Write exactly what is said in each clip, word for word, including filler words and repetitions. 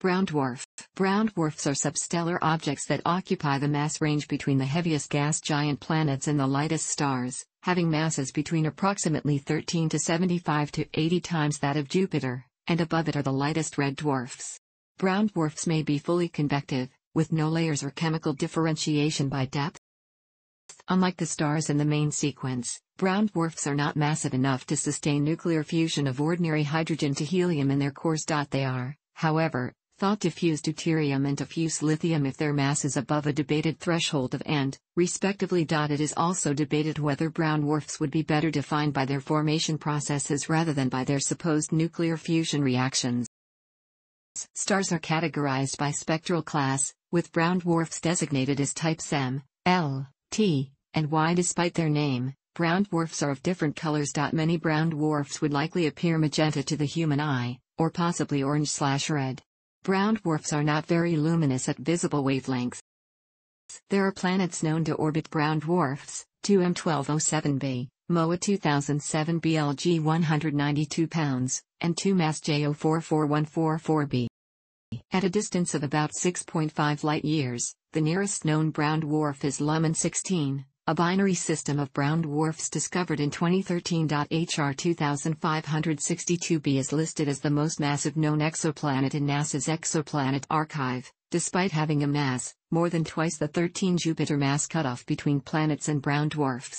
Brown dwarf. Brown dwarfs are substellar objects that occupy the mass range between the heaviest gas giant planets and the lightest stars, having masses between approximately thirteen to seventy-five to eighty times that of Jupiter, and above it are the lightest red dwarfs. Brown dwarfs may be fully convective, with no layers or chemical differentiation by depth. Unlike the stars in the main sequence, brown dwarfs are not massive enough to sustain nuclear fusion of ordinary hydrogen to helium in their cores. They are, however, thought to fuse deuterium and diffuse lithium if their mass is above a debated threshold of and, respectively. It is also debated whether brown dwarfs would be better defined by their formation processes rather than by their supposed nuclear fusion reactions. Stars are categorized by spectral class, with brown dwarfs designated as types M, L, T, and Y. Despite their name, brown dwarfs are of different colors. Many brown dwarfs would likely appear magenta to the human eye, or possibly orange/red. Brown dwarfs are not very luminous at visible wavelengths. There are planets known to orbit brown dwarfs: two M twelve oh seven b, M O A two thousand seven B L G one hundred ninety-two pounds, and two M A S J O four four one four four b. At a distance of about six point five light-years, the nearest known brown dwarf is Lumen sixteen, a binary system of brown dwarfs discovered in twenty thirteen. H R two five six two b is listed as the most massive known exoplanet in NASA's Exoplanet Archive, despite having a mass more than twice the thirteen Jupiter mass cutoff between planets and brown dwarfs.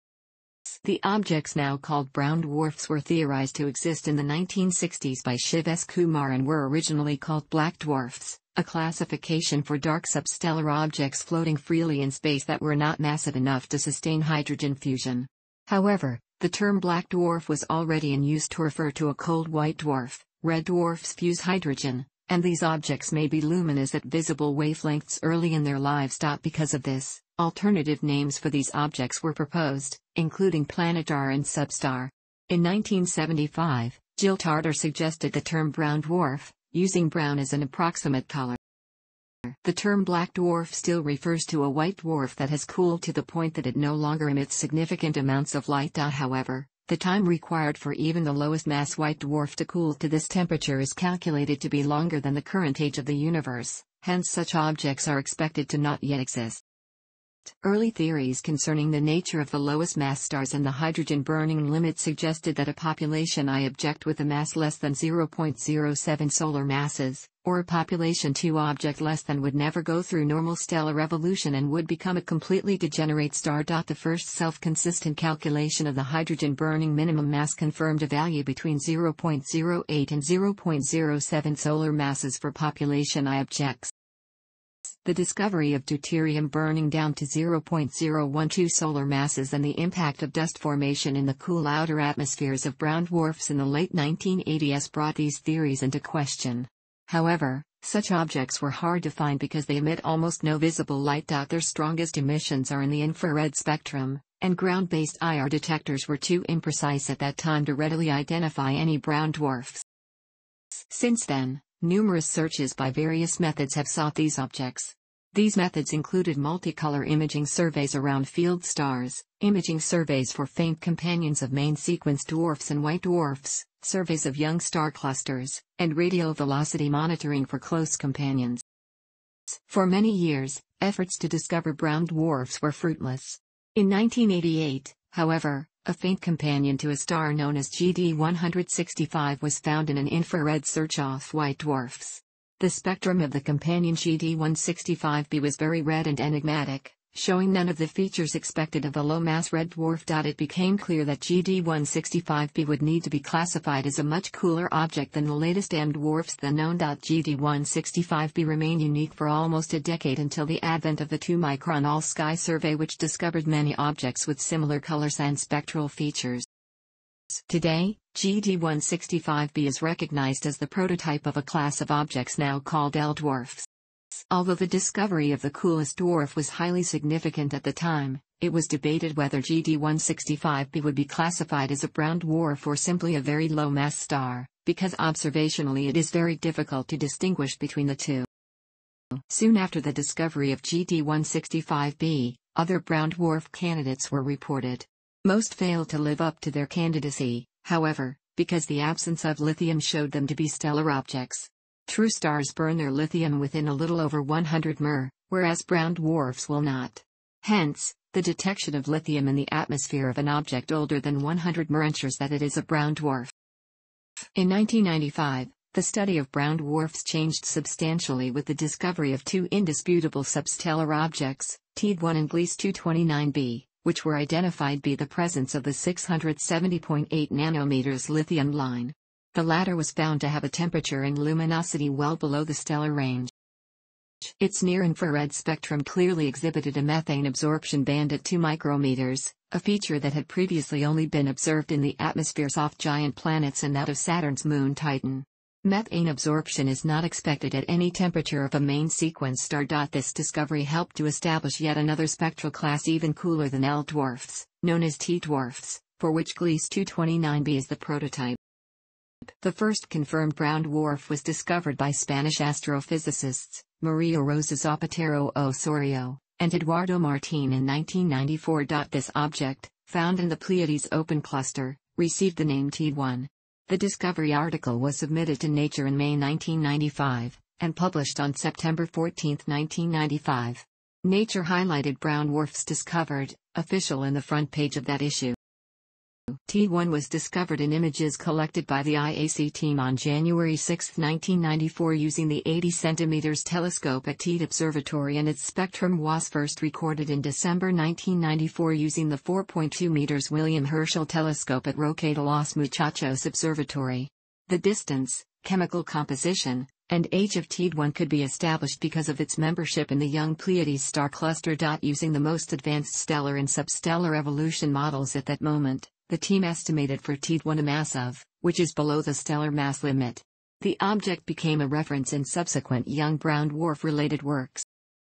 The objects now called brown dwarfs were theorized to exist in the nineteen sixties by Shiv S. Kumar and were originally called black dwarfs, a classification for dark substellar objects floating freely in space that were not massive enough to sustain hydrogen fusion. However, the term black dwarf was already in use to refer to a cold white dwarf. Red dwarfs fuse hydrogen, and these objects may be luminous at visible wavelengths early in their lives. Because of this, alternative names for these objects were proposed, including planetar and substar. In nineteen seventy-five, Jill Tarter suggested the term brown dwarf, using brown as an approximate color. The term black dwarf still refers to a white dwarf that has cooled to the point that it no longer emits significant amounts of light. However, the time required for even the lowest mass white dwarf to cool to this temperature is calculated to be longer than the current age of the universe, hence such objects are expected to not yet exist. Early theories concerning the nature of the lowest mass stars and the hydrogen burning limit suggested that a population I object with a mass less than zero point zero seven solar masses, or a population two object less than, would never go through normal stellar evolution and would become a completely degenerate star. The first self-consistent calculation of the hydrogen burning minimum mass confirmed a value between zero point zero eight and zero point zero seven solar masses for population I objects. The discovery of deuterium burning down to zero point zero one two solar masses and the impact of dust formation in the cool outer atmospheres of brown dwarfs in the late nineteen eighties brought these theories into question. However, such objects were hard to find because they emit almost no visible light. Their strongest emissions are in the infrared spectrum, and ground-based I R detectors were too imprecise at that time to readily identify any brown dwarfs. Since then, numerous searches by various methods have sought these objects. These methods included multicolor imaging surveys around field stars, imaging surveys for faint companions of main sequence dwarfs and white dwarfs, surveys of young star clusters, and radial velocity monitoring for close companions. For many years, efforts to discover brown dwarfs were fruitless. In nineteen eighty-eight, however, a faint companion to a star known as G D one sixty-five was found in an infrared search of white dwarfs. The spectrum of the companion G D one sixty-five b was very red and enigmatic, showing none of the features expected of a low-mass red dwarf. It became clear that G D one sixty-five b would need to be classified as a much cooler object than the latest M dwarfs then known. G D one sixty-five b remained unique for almost a decade until the advent of the two micron All-Sky survey, which discovered many objects with similar colors and spectral features. Today, G D one sixty-five b is recognized as the prototype of a class of objects now called L dwarfs. Although the discovery of the coolest dwarf was highly significant at the time, it was debated whether G D one sixty-five b would be classified as a brown dwarf or simply a very low-mass star, because observationally it is very difficult to distinguish between the two. Soon after the discovery of G D one sixty-five b, other brown dwarf candidates were reported. Most failed to live up to their candidacy, however, because the absence of lithium showed them to be stellar objects. True stars burn their lithium within a little over one hundred millimeters, whereas brown dwarfs will not. Hence, the detection of lithium in the atmosphere of an object older than one hundred millimeters ensures that it is a brown dwarf. In nineteen ninety-five, the study of brown dwarfs changed substantially with the discovery of two indisputable substellar objects, T E D one and Gliese two twenty-nine b, which were identified by the presence of the six hundred seventy point eight nanometers lithium line. The latter was found to have a temperature and luminosity well below the stellar range. Its near-infrared spectrum clearly exhibited a methane absorption band at two micrometers, a feature that had previously only been observed in the atmospheres of giant planets and that of Saturn's moon Titan. Methane absorption is not expected at any temperature of a main sequence star. This discovery helped to establish yet another spectral class even cooler than L dwarfs, known as T dwarfs, for which Gliese two twenty-nine b is the prototype. The first confirmed brown dwarf was discovered by Spanish astrophysicists, Maria Rosa Zapatero Osorio, and Eduardo Martín in nineteen ninety-four. This object, found in the Pleiades open cluster, received the name T E D one. The discovery article was submitted to Nature in May nineteen ninety-five, and published on September fourteenth nineteen ninety-five. Nature highlighted brown dwarfs discovered, official in the front page of that issue. T E D one was discovered in images collected by the I A C team on January sixth nineteen ninety-four using the eighty centimeter telescope at T E D Observatory, and its spectrum was first recorded in December nineteen ninety-four using the four point two meters William Herschel telescope at Roque de los Muchachos Observatory. The distance, chemical composition, and age of T E D one could be established because of its membership in the young Pleiades star cluster. Using the most advanced stellar and substellar evolution models at that moment, the team estimated for T E D one a mass of, which is below the stellar mass limit. The object became a reference in subsequent young brown dwarf-related works.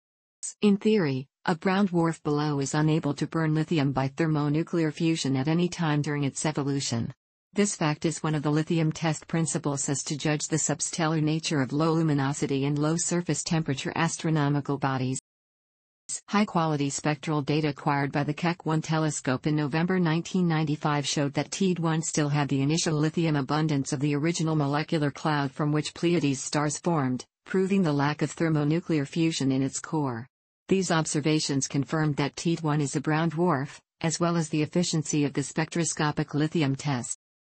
In theory, a brown dwarf below is unable to burn lithium by thermonuclear fusion at any time during its evolution. This fact is one of the lithium test principles as to judge the substellar nature of low luminosity and low surface temperature astronomical bodies. High-quality spectral data acquired by the Keck one telescope in November nineteen ninety-five showed that T E D one still had the initial lithium abundance of the original molecular cloud from which Pleiades stars formed, proving the lack of thermonuclear fusion in its core. These observations confirmed that T E D one is a brown dwarf, as well as the efficiency of the spectroscopic lithium test.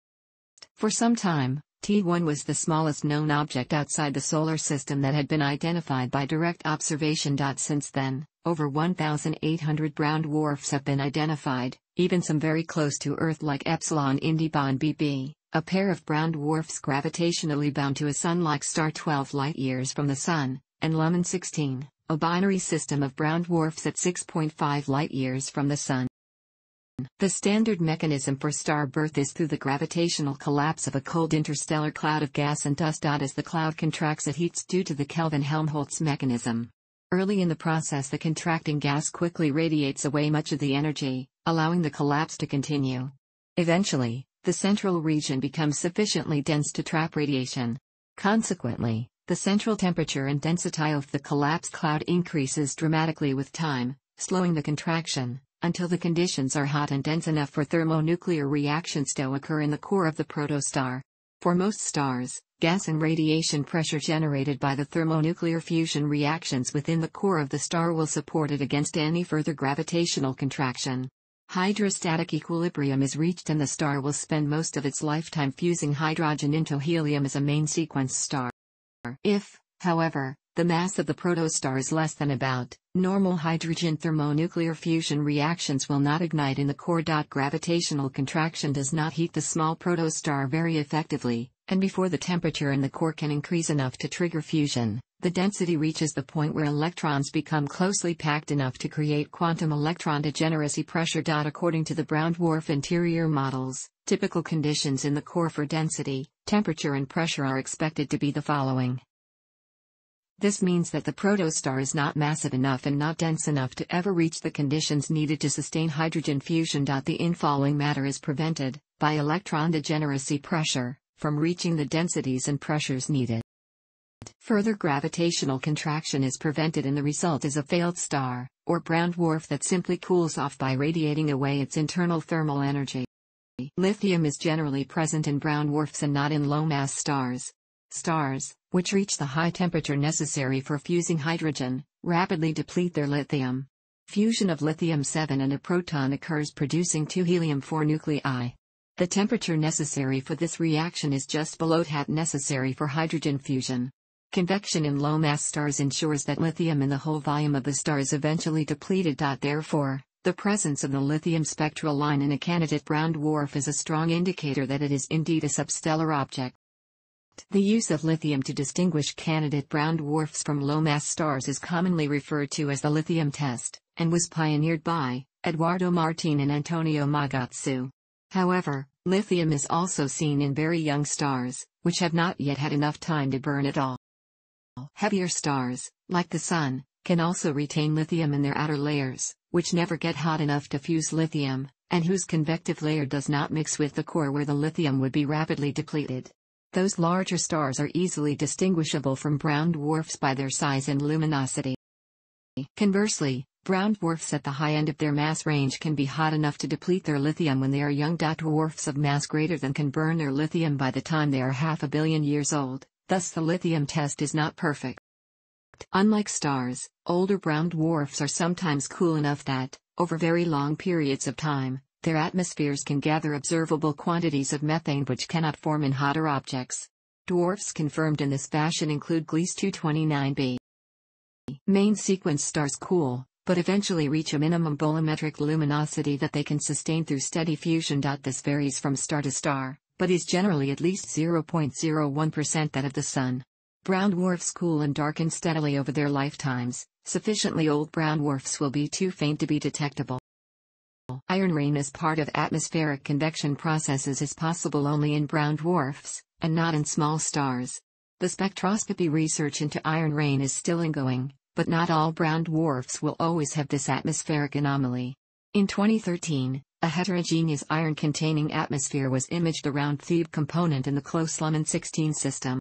For some time, T E D one was the smallest known object outside the Solar System that had been identified by direct observation. Since then, over one thousand eight hundred brown dwarfs have been identified, even some very close to Earth like Epsilon Indi B B, a pair of brown dwarfs gravitationally bound to a Sun-like star twelve light-years from the Sun, and Lumen sixteen, a binary system of brown dwarfs at six point five light-years from the Sun. The standard mechanism for star birth is through the gravitational collapse of a cold interstellar cloud of gas and dust. As the cloud contracts, it heats due to the Kelvin-Helmholtz mechanism. Early in the process, the contracting gas quickly radiates away much of the energy, allowing the collapse to continue. Eventually, the central region becomes sufficiently dense to trap radiation. Consequently, the central temperature and density of the collapsed cloud increases dramatically with time, slowing the contraction, until the conditions are hot and dense enough for thermonuclear reactions to occur in the core of the protostar. For most stars, gas and radiation pressure generated by the thermonuclear fusion reactions within the core of the star will support it against any further gravitational contraction. Hydrostatic equilibrium is reached and the star will spend most of its lifetime fusing hydrogen into helium as a main sequence star. If, however, the mass of the protostar is less than about normal hydrogen, thermonuclear fusion reactions will not ignite in the core. Gravitational contraction does not heat the small protostar very effectively, and before the temperature in the core can increase enough to trigger fusion, the density reaches the point where electrons become closely packed enough to create quantum electron degeneracy pressure. According to the brown dwarf interior models, typical conditions in the core for density, temperature and pressure are expected to be the following. This means that the protostar is not massive enough and not dense enough to ever reach the conditions needed to sustain hydrogen fusion. The infalling matter is prevented, by electron degeneracy pressure, from reaching the densities and pressures needed. Further gravitational contraction is prevented and the result is a failed star, or brown dwarf that simply cools off by radiating away its internal thermal energy. Lithium is generally present in brown dwarfs and not in low-mass stars. Stars, which reach the high temperature necessary for fusing hydrogen, rapidly deplete their lithium. Fusion of lithium seven and a proton occurs, producing two helium four nuclei. The temperature necessary for this reaction is just below that necessary for hydrogen fusion. Convection in low-mass stars ensures that lithium in the whole volume of the star is eventually depleted. Therefore, the presence of the lithium spectral line in a candidate brown dwarf is a strong indicator that it is indeed a substellar object. The use of lithium to distinguish candidate brown dwarfs from low-mass stars is commonly referred to as the lithium test, and was pioneered by Eduardo Martín and Antonio Magatsu. However, lithium is also seen in very young stars, which have not yet had enough time to burn at all. Heavier stars, like the Sun, can also retain lithium in their outer layers, which never get hot enough to fuse lithium, and whose convective layer does not mix with the core where the lithium would be rapidly depleted. Those larger stars are easily distinguishable from brown dwarfs by their size and luminosity. Conversely, brown dwarfs at the high end of their mass range can be hot enough to deplete their lithium when they are young. Dwarfs of mass greater than can burn their lithium by the time they are half a billion years old, thus the lithium test is not perfect. Unlike stars, older brown dwarfs are sometimes cool enough that, over very long periods of time, their atmospheres can gather observable quantities of methane which cannot form in hotter objects. Dwarfs confirmed in this fashion include Gliese two twenty-nine b. Main sequence stars cool, but eventually reach a minimum bolometric luminosity that they can sustain through steady fusion. This varies from star to star, but is generally at least zero point zero one percent that of the Sun. Brown dwarfs cool and darken steadily over their lifetimes. Sufficiently old brown dwarfs will be too faint to be detectable. Iron rain as part of atmospheric convection processes is possible only in brown dwarfs, and not in small stars. The spectroscopy research into iron rain is still ongoing, but not all brown dwarfs will always have this atmospheric anomaly. In twenty thirteen, a heterogeneous iron-containing atmosphere was imaged around Thebe component in the close Lumen sixteen system.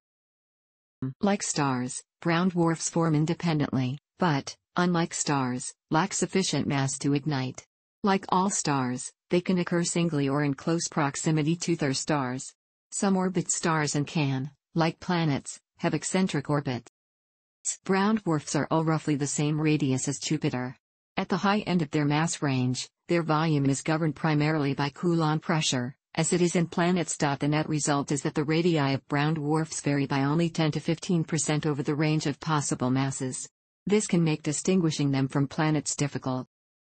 Like stars, brown dwarfs form independently, but, unlike stars, lack sufficient mass to ignite. Like all stars, they can occur singly or in close proximity to their stars. Some orbit stars and can, like planets, have eccentric orbits. Brown dwarfs are all roughly the same radius as Jupiter. At the high end of their mass range, their volume is governed primarily by Coulomb pressure, as it is in planets. The net result is that the radii of brown dwarfs vary by only ten to fifteen percent over the range of possible masses. This can make distinguishing them from planets difficult.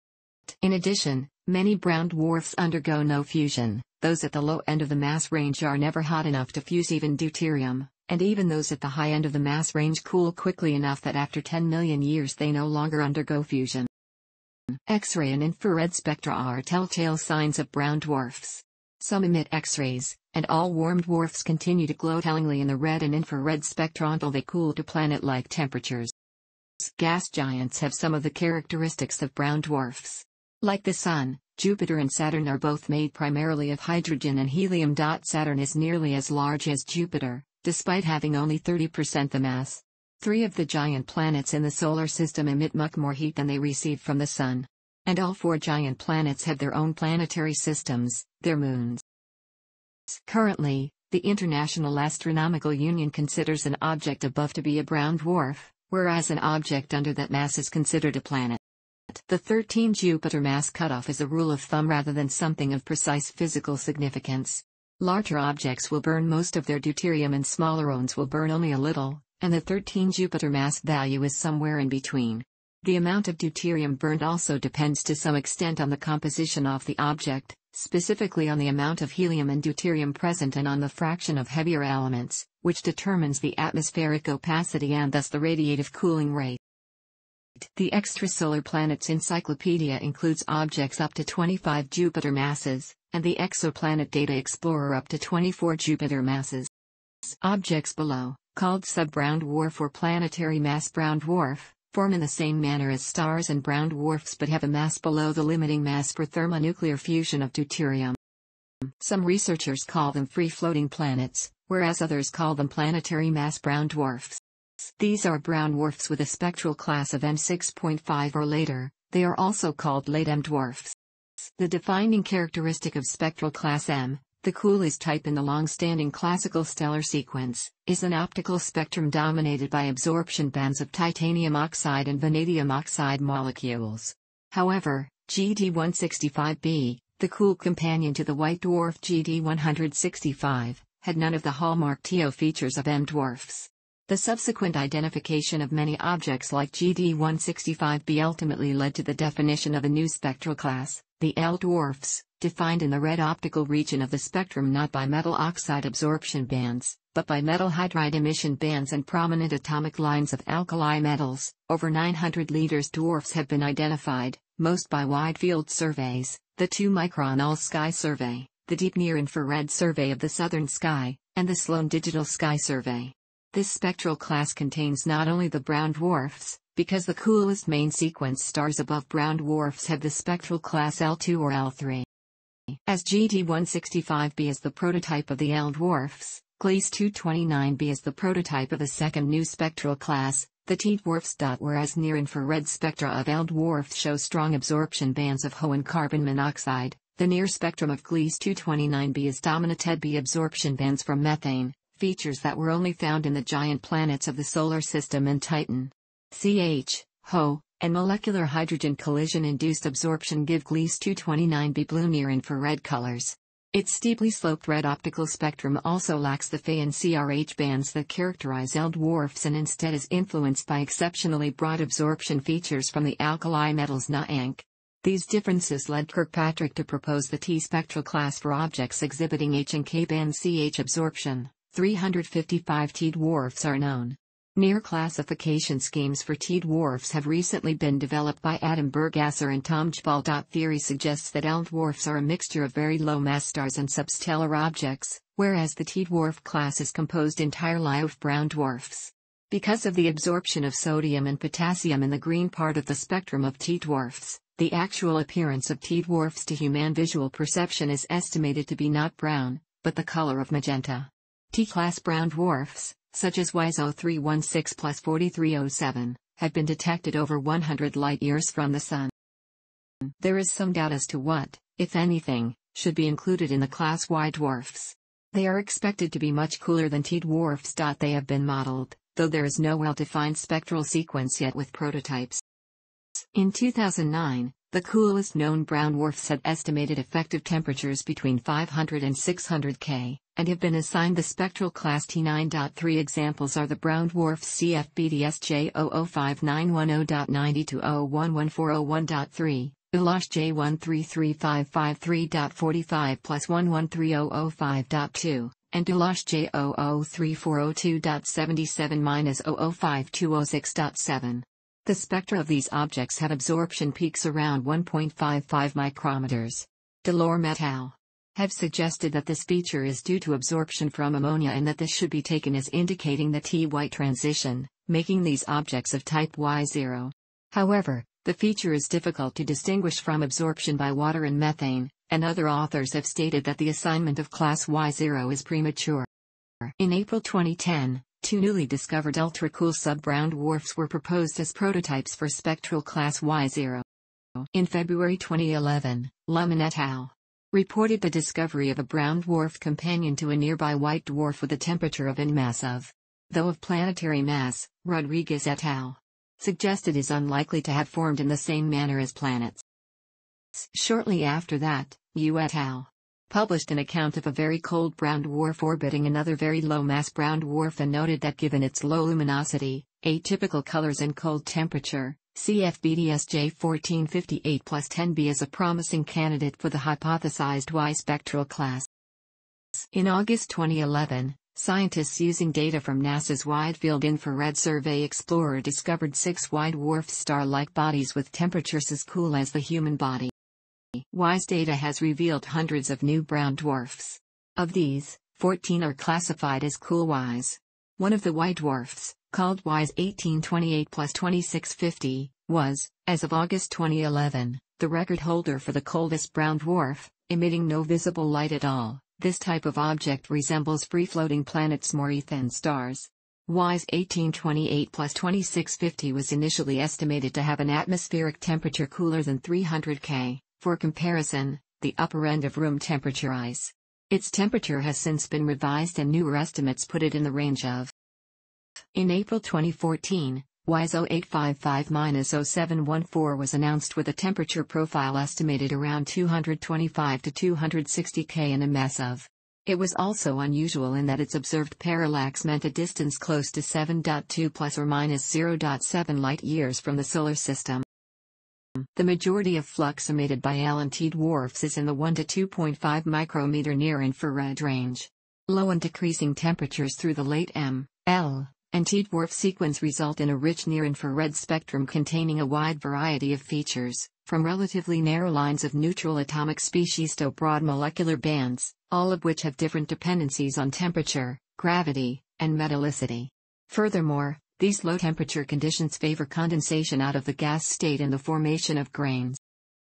In addition, many brown dwarfs undergo no fusion. Those at the low end of the mass range are never hot enough to fuse even deuterium, and even those at the high end of the mass range cool quickly enough that after ten million years they no longer undergo fusion. X-ray and infrared spectra are telltale signs of brown dwarfs. Some emit X-rays, and all warm dwarfs continue to glow tellingly in the red and infrared spectra until they cool to planet-like temperatures. Gas giants have some of the characteristics of brown dwarfs. Like the Sun, Jupiter and Saturn are both made primarily of hydrogen and helium. Saturn is nearly as large as Jupiter, despite having only thirty percent the mass. Three of the giant planets in the Solar System emit much more heat than they receive from the Sun. And all four giant planets have their own planetary systems, their moons. Currently, the International Astronomical Union considers an object above to be a brown dwarf, whereas an object under that mass is considered a planet. The thirteen Jupiter mass cutoff is a rule of thumb rather than something of precise physical significance. Larger objects will burn most of their deuterium and smaller ones will burn only a little, and the thirteen Jupiter mass value is somewhere in between. The amount of deuterium burned also depends to some extent on the composition of the object, specifically on the amount of helium and deuterium present and on the fraction of heavier elements, which determines the atmospheric opacity and thus the radiative cooling rate. The Extrasolar Planets Encyclopedia includes objects up to twenty-five Jupiter masses, and the Exoplanet Data Explorer up to twenty-four Jupiter masses. Objects below, called sub-brown dwarf or planetary mass brown dwarf, form in the same manner as stars and brown dwarfs but have a mass below the limiting mass for thermonuclear fusion of deuterium. Some researchers call them free-floating planets, whereas others call them planetary mass brown dwarfs. These are brown dwarfs with a spectral class of M six point five or later. They are also called late M dwarfs. The defining characteristic of spectral class M, the coolest type in the long-standing classical stellar sequence, is an optical spectrum dominated by absorption bands of titanium oxide and vanadium oxide molecules. However, G D one sixty-five b, the cool companion to the white dwarf G D one sixty-five, had none of the hallmark T O features of M dwarfs. The subsequent identification of many objects like G D one sixty-five b ultimately led to the definition of a new spectral class, the L dwarfs, defined in the red optical region of the spectrum not by metal oxide absorption bands, but by metal hydride emission bands and prominent atomic lines of alkali metals. Over nine hundred liters dwarfs have been identified, most by wide-field surveys, the two micron All-Sky Survey, the Deep Near-Infrared Survey of the Southern Sky, and the Sloan Digital Sky Survey. This spectral class contains not only the brown dwarfs, because the coolest main sequence stars above brown dwarfs have the spectral class L two or L three. As G D one sixty-five b is the prototype of the L dwarfs, Gliese two twenty-nine b is the prototype of a second new spectral class, the T dwarfs. Whereas near-infrared spectra of L dwarfs show strong absorption bands of H O and carbon monoxide, the near spectrum of Gliese two twenty-nine b is dominated by absorption bands from methane, features that were only found in the giant planets of the Solar System and Titan. C H, H O, and molecular hydrogen collision-induced absorption give Gliese two twenty-nine b blue near-infrared colors. Its steeply sloped red optical spectrum also lacks the Fe and C R H bands that characterize L dwarfs and instead is influenced by exceptionally broad absorption features from the alkali metals Na Anc. These differences led Kirkpatrick to propose the T spectral class for objects exhibiting H and K band C H absorption. three hundred fifty-five T dwarfs are known. Near classification schemes for T dwarfs have recently been developed by Adam Burgasser and Tom Jbal. Theory suggests that L dwarfs are a mixture of very low mass stars and substellar objects, whereas the T dwarf class is composed entirely of brown dwarfs. Because of the absorption of sodium and potassium in the green part of the spectrum of T dwarfs, the actual appearance of T dwarfs to human visual perception is estimated to be not brown, but the color of magenta. T-class brown dwarfs, such as WISE zero three one six plus forty-three oh seven, have been detected over one hundred light-years from the Sun. There is some doubt as to what, if anything, should be included in the class Y dwarfs. They are expected to be much cooler than T dwarfs. They have been modeled, though there is no well-defined spectral sequence yet with prototypes. In two thousand nine, the coolest known brown dwarfs had estimated effective temperatures between five hundred and six hundred K, and have been assigned the spectral class T nine. Three examples are the brown dwarfs C F B D S J zero zero five nine one zero point nine two zero one one four zero one point three, Ulash J one three three five five three point four five plus one one three zero zero five point two, and Ulash J zero zero three four zero two point seven seven minus zero zero five two zero six point seven. The spectra of these objects have absorption peaks around one point five five micrometers. Delorme et al. Have suggested that this feature is due to absorption from ammonia and that this should be taken as indicating the T-white transition, making these objects of type Y zero. However, the feature is difficult to distinguish from absorption by water and methane, and other authors have stated that the assignment of class Y zero is premature. In April twenty ten, two newly discovered ultra-cool sub-brown dwarfs were proposed as prototypes for spectral class Y zero. In February twenty eleven, Luhmann et al. Reported the discovery of a brown dwarf companion to a nearby white dwarf with a temperature of and mass of. Though of planetary mass, Rodriguez et al. Suggested is unlikely to have formed in the same manner as planets. Shortly after that, Yu et al. Published an account of a very cold brown dwarf orbiting another very low-mass brown dwarf and noted that given its low luminosity, atypical colors and cold temperature, C F B D S J fourteen fifty-eight plus ten b is a promising candidate for the hypothesized Y spectral class. In August twenty eleven, scientists using data from NASA's Wide Field Infrared Survey Explorer discovered six Y dwarf star-like bodies with temperatures as cool as the human body. WISE data has revealed hundreds of new brown dwarfs. Of these, fourteen are classified as cool WISE. One of the Y dwarfs, called WISE eighteen twenty-eight plus twenty-six fifty, was, as of August twenty eleven, the record holder for the coldest brown dwarf, emitting no visible light at all. This type of object resembles free-floating planets more than stars. WISE eighteen twenty-eight plus twenty-six fifty was initially estimated to have an atmospheric temperature cooler than three hundred K. For comparison, the upper end of room temperature ice Its temperature has since been revised and newer estimates put it in the range of. In April twenty fourteen, W I S zero eight five five dash zero seven one four was announced with a temperature profile estimated around two hundred twenty-five to two hundred sixty K in a mass of. It was also unusual in that its observed parallax meant a distance close to seven point two plus or minus zero point seven light-years from the solar system. The majority of flux emitted by L and T dwarfs is in the one to two point five micrometer near-infrared range. Low and decreasing temperatures through the late M, L, and T dwarf sequence result in a rich near-infrared spectrum containing a wide variety of features, from relatively narrow lines of neutral atomic species to broad molecular bands, all of which have different dependencies on temperature, gravity, and metallicity. Furthermore, these low-temperature conditions favor condensation out of the gas state and the formation of grains.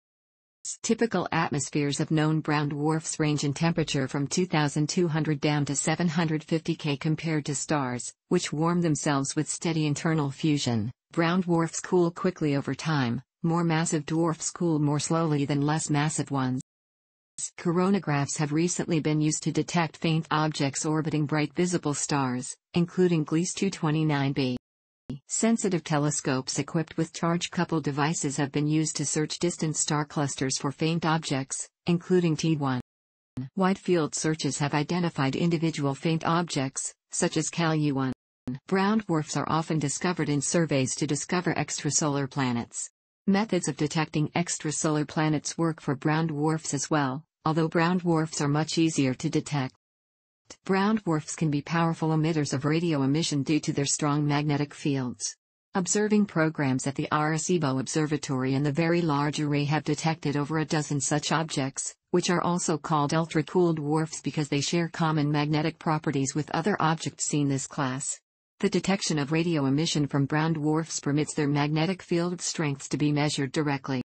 Typical atmospheres of known brown dwarfs range in temperature from two thousand two hundred down to seven hundred fifty K compared to stars, which warm themselves with steady internal fusion. Brown dwarfs cool quickly over time. More massive dwarfs cool more slowly than less massive ones. Coronagraphs have recently been used to detect faint objects orbiting bright visible stars, including Gliese two twenty-nine b. Sensitive telescopes equipped with charge-coupled devices have been used to search distant star clusters for faint objects, including T one. Wide-field searches have identified individual faint objects, such as Cal U one. Brown dwarfs are often discovered in surveys to discover extrasolar planets. Methods of detecting extrasolar planets work for brown dwarfs as well, although brown dwarfs are much easier to detect. Brown dwarfs can be powerful emitters of radio emission due to their strong magnetic fields. Observing programs at the Arecibo Observatory and the Very Large Array have detected over a dozen such objects, which are also called ultra-cool dwarfs because they share common magnetic properties with other objects seen this class. The detection of radio emission from brown dwarfs permits their magnetic field strengths to be measured directly.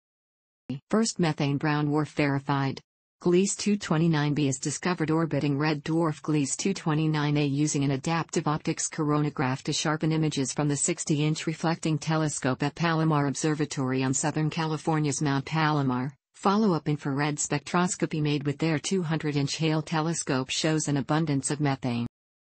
First methane brown dwarf verified. Gliese two twenty-nine b is discovered orbiting red dwarf Gliese two twenty-nine a using an adaptive optics coronagraph to sharpen images from the sixty inch reflecting telescope at Palomar Observatory on Southern California's Mount Palomar. Follow-up infrared spectroscopy made with their two hundred inch Hale telescope shows an abundance of methane.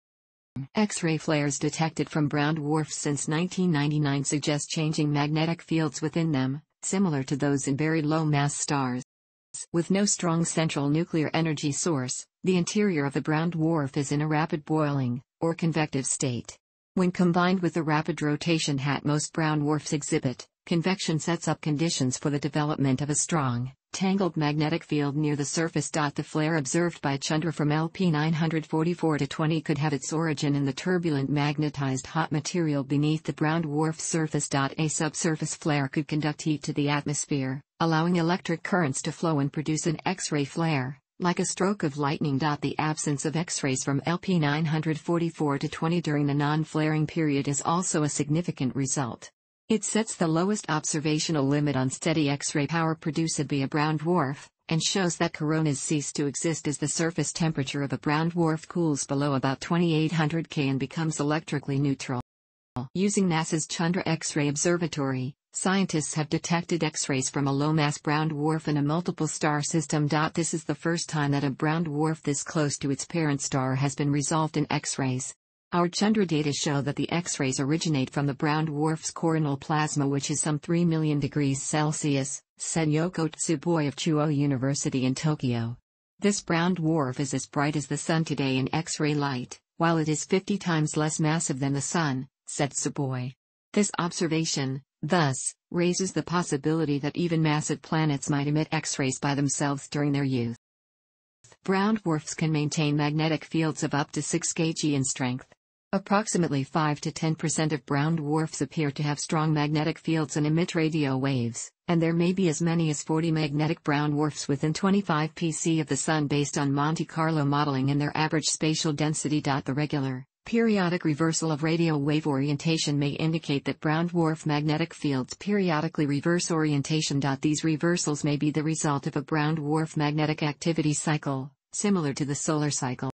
X-ray flares detected from brown dwarfs since nineteen ninety-nine suggest changing magnetic fields within them, similar to those in very low-mass stars. With no strong central nuclear energy source, the interior of a brown dwarf is in a rapid boiling, or convective state. When combined with the rapid rotation hat most brown dwarfs exhibit, convection sets up conditions for the development of a strong, tangled magnetic field near the surface. The flare observed by Chandra from L P nine forty-four to twenty could have its origin in the turbulent magnetized hot material beneath the brown dwarf surface. A subsurface flare could conduct heat to the atmosphere, allowing electric currents to flow and produce an X-ray flare, like a stroke of lightning. The absence of X-rays from L P nine forty-four to twenty during the non-flaring period is also a significant result. It sets the lowest observational limit on steady X-ray power produced by a brown dwarf, and shows that coronas cease to exist as the surface temperature of a brown dwarf cools below about twenty-eight hundred K and becomes electrically neutral. Using NASA's Chandra X-ray Observatory, scientists have detected X-rays from a low-mass brown dwarf in a multiple star system. This is the first time that a brown dwarf this close to its parent star has been resolved in X-rays. Our Chandra data show that the X-rays originate from the brown dwarf's coronal plasma, which is some three million degrees Celsius, said Yoko Tsuboi of Chuo University in Tokyo. This brown dwarf is as bright as the Sun today in X-ray light, while it is fifty times less massive than the Sun, said Tsuboi. This observation, thus, raises the possibility that even massive planets might emit X-rays by themselves during their youth. Brown dwarfs can maintain magnetic fields of up to six kilograms in strength. Approximately five to ten percent of brown dwarfs appear to have strong magnetic fields and emit radio waves, and there may be as many as forty magnetic brown dwarfs within twenty-five P C of the Sun based on Monte Carlo modeling and their average spatial density. The regular, periodic reversal of radio wave orientation may indicate that brown dwarf magnetic fields periodically reverse orientation. These reversals may be the result of a brown dwarf magnetic activity cycle, similar to the solar cycle.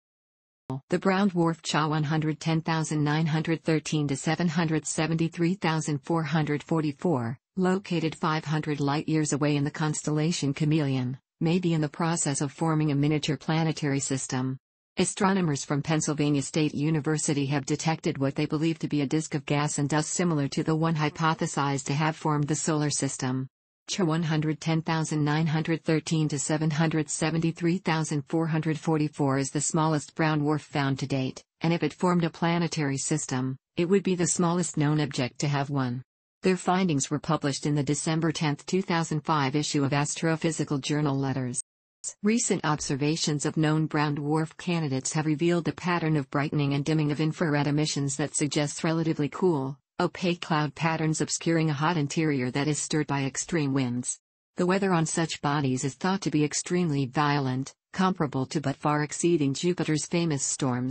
The brown dwarf C H A one hundred ten thousand nine hundred thirteen to seven hundred seventy-three thousand four hundred forty-four, located five hundred light-years away in the constellation Chameleon, may be in the process of forming a miniature planetary system. Astronomers from Pennsylvania State University have detected what they believe to be a disk of gas and dust similar to the one hypothesized to have formed the solar system. C H one hundred ten thousand nine hundred thirteen to seven hundred seventy-three thousand four hundred forty-four is the smallest brown dwarf found to date, and if it formed a planetary system, it would be the smallest known object to have one. Their findings were published in the December tenth two thousand five issue of Astrophysical Journal Letters. Recent observations of known brown dwarf candidates have revealed a pattern of brightening and dimming of infrared emissions that suggests relatively cool, opaque cloud patterns obscuring a hot interior that is stirred by extreme winds. The weather on such bodies is thought to be extremely violent, comparable to but far exceeding Jupiter's famous storms.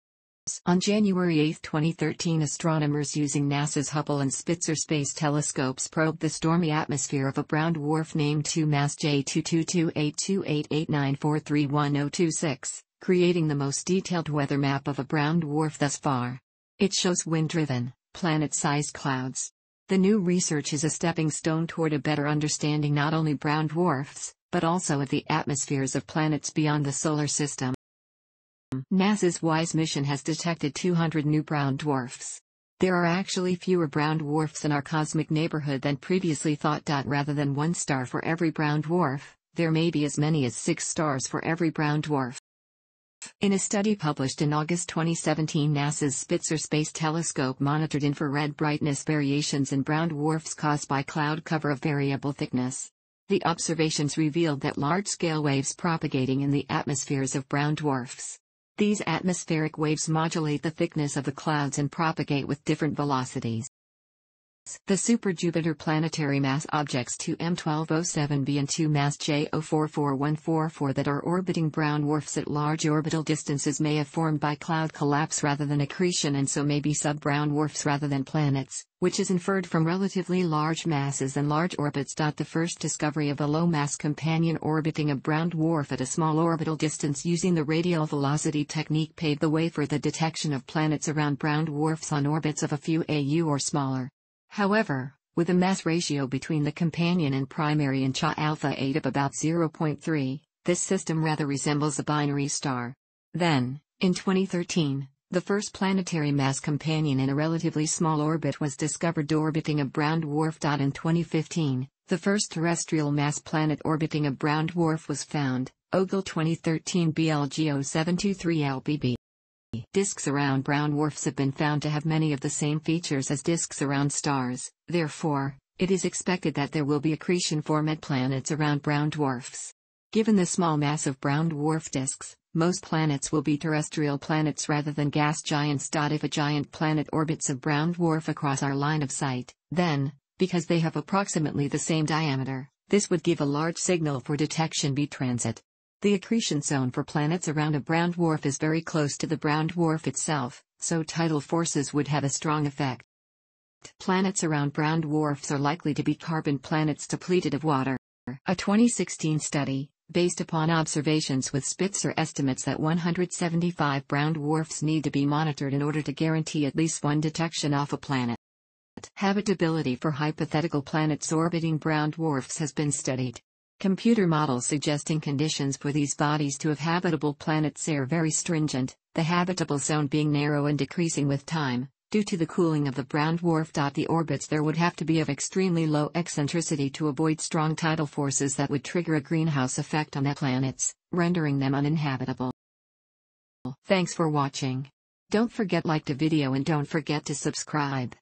On January eighth twenty thirteen, astronomers using NASA's Hubble and Spitzer space telescopes probed the stormy atmosphere of a brown dwarf named two mass J two two two eight two eight eight nine four three one zero two six, creating the most detailed weather map of a brown dwarf thus far. It shows wind-driven, planet-sized clouds. The new research is a stepping stone toward a better understanding not only brown dwarfs, but also of the atmospheres of planets beyond the solar system. NASA's WISE mission has detected two hundred new brown dwarfs. There are actually fewer brown dwarfs in our cosmic neighborhood than previously thought. Rather than one star for every brown dwarf, there may be as many as six stars for every brown dwarf. In a study published in August twenty seventeen, NASA's Spitzer Space Telescope monitored infrared brightness variations in brown dwarfs caused by cloud cover of variable thickness. The observations revealed that large-scale waves propagating in the atmospheres of brown dwarfs. These atmospheric waves modulate the thickness of the clouds and propagate with different velocities. The super-Jupiter planetary mass objects two M twelve oh seven b and two mass J zero four four one four four that are orbiting brown dwarfs at large orbital distances may have formed by cloud collapse rather than accretion, and so may be sub-brown dwarfs rather than planets, which is inferred from relatively large masses and large orbits. The first discovery of a low-mass companion orbiting a brown dwarf at a small orbital distance using the radial velocity technique paved the way for the detection of planets around brown dwarfs on orbits of a few A U or smaller. However, with a mass ratio between the companion and primary in Cha alpha eight of about zero point three, this system rather resembles a binary star. Then, in twenty thirteen, the first planetary mass companion in a relatively small orbit was discovered orbiting a brown dwarf. In twenty fifteen, the first terrestrial mass planet orbiting a brown dwarf was found, Ogle twenty thirteen B L G zero seven two three L B B. Disks around brown dwarfs have been found to have many of the same features as disks around stars. Therefore, it is expected that there will be accretion formed planets around brown dwarfs. Given the small mass of brown dwarf disks, most planets will be terrestrial planets rather than gas giants. If a giant planet orbits a brown dwarf across our line of sight, then, because they have approximately the same diameter, this would give a large signal for detection by transit. The accretion zone for planets around a brown dwarf is very close to the brown dwarf itself, so tidal forces would have a strong effect. Planets around brown dwarfs are likely to be carbon planets depleted of water. A twenty sixteen study, based upon observations with Spitzer, estimates that one hundred seventy-five brown dwarfs need to be monitored in order to guarantee at least one detection off a planet. Habitability for hypothetical planets orbiting brown dwarfs has been studied. Computer models suggesting conditions for these bodies to have habitable planets are very stringent, the habitable zone being narrow and decreasing with time. Due to the cooling of the brown dwarf, the orbits there would have to be of extremely low eccentricity to avoid strong tidal forces that would trigger a greenhouse effect on the planets, rendering them uninhabitable. Thanks for watching. Don't forget to like the video and don't forget to subscribe.